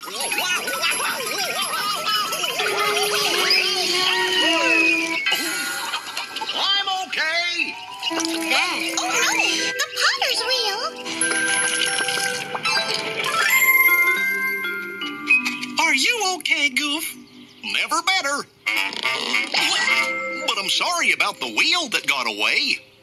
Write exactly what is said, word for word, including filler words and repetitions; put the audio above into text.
I'm okay. There. Oh, no! The potter's wheel! Are you okay, Goof? Never better. But I'm sorry about the wheel that got away.